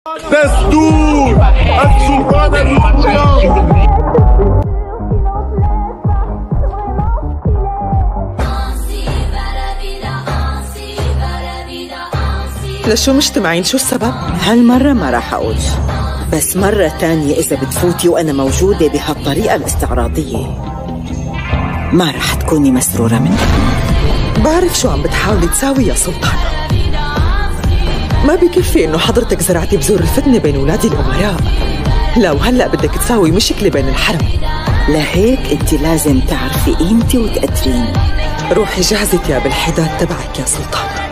دستور السلطان الإسلامي. لشو مجتمعين؟ شو السبب؟ هالمرة ما راح أقول، بس مرة تانية إذا بتفوتي وأنا موجودة بهالطريقة الاستعراضية ما راح تكوني مسرورة مني. بعرف شو عم بتحاولي تساوي يا سلطانة. ما بكفي إنه حضرتك زرعتي بذور الفتنة بين أولاد الأمراء، لا وهلأ بدك تساوي مشكلة بين الحرم. لهيك أنت لازم تعرفي قيمتي وتقدريني. روحي جهزي تياب الحداد تبعك يا سلطانة.